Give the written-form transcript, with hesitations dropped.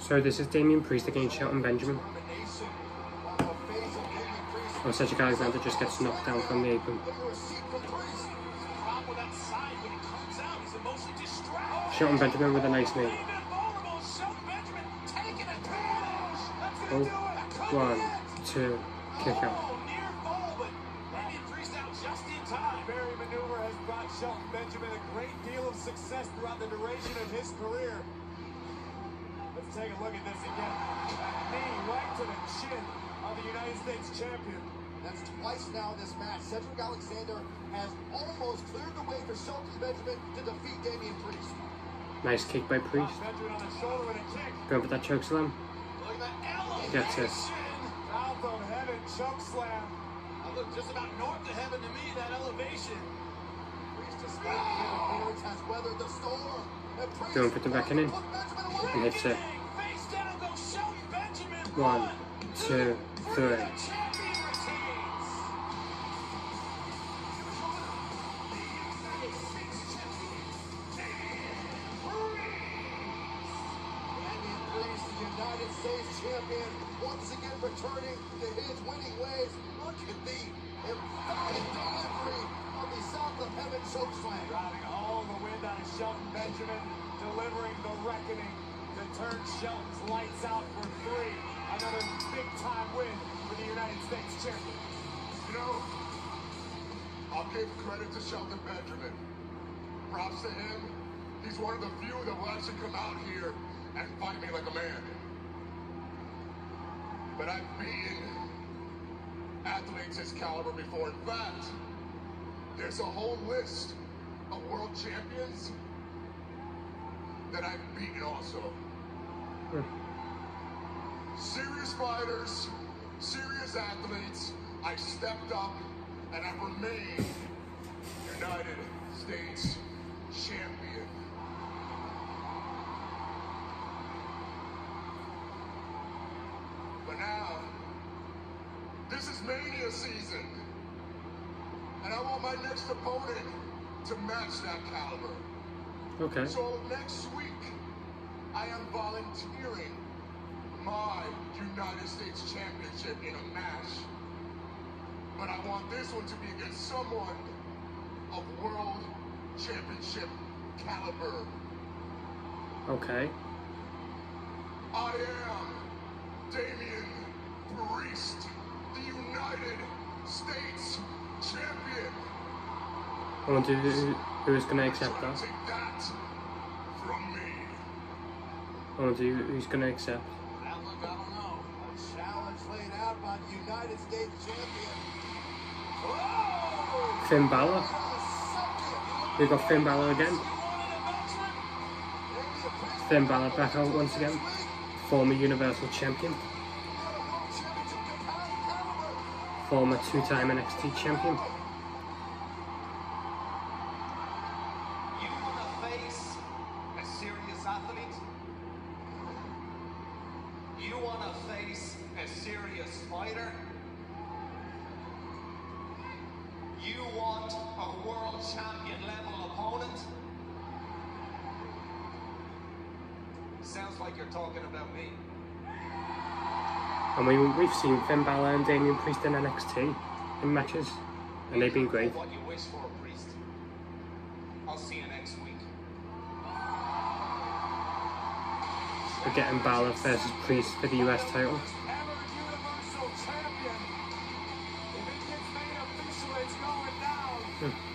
So this is Damian Priest against Shelton Benjamin. Oh, Cedric Alexander just gets knocked down from the apron. Shelton Benjamin with a nice knee. Oh, 1, 2, kick out. Barry maneuver has brought Shelton Benjamin a great deal of success throughout the duration of his career. Let's take a look at this again. Knee right to the chin of the United States champion. That's twice now in this match. Cedric Alexander has almost cleared the way for Shelton Benjamin to defeat Damian Priest. Nice kick by Priest. Benjamin on the shoulder with a kick. Going for that choke slam. Gets it. South of heaven choke slam. Look, just about north of heaven to me, that elevation. Priest escaped the interference, has weathered the storm. Going for the reckoning. And hits it. 1, 2, 3. United States champion, once again returning to his winning ways. Look at the emphatic delivery of the South of Heaven chokeslam. Driving all the wind out of Shelton Benjamin, delivering the reckoning to turn Shelton's lights out for 3. Another big-time win for the United States champion. You know, I'll give credit to Shelton Benjamin. Props to him. He's one of the few that will actually come out here and fight me like a man. But I've beaten athletes his caliber before. In fact, there's a whole list of world champions that I've beaten also. Serious fighters, serious athletes, I stepped up and I've remained United States champion. But now, this is Mania season, and I want my next opponent to match that caliber. Okay. So next week, I am volunteering my United States Championship in a match. But I want this one to be against someone of World Championship caliber. Okay. I am Damian Priest, the United States champion. I wonder who is going to accept that. Take that from me. I wonder who's going to accept. I don't know. A challenge laid out by the United States champion. Finn Balor. We got Finn Balor again. Finn Balor back out once again. Former Universal Champion. Former 2-time NXT Champion. You want to face a serious athlete? You want to face a serious fighter? You want a world champion level opponent? Sounds like you're talking about me. And we've seen Finn Balor and Damian Priest in NXT in matches, and they've been great. What you wish for, Priest. I'll see you next week. We're getting Balor versus Priest for the US title. Ever Universal champion. If it gets made official, it's going down.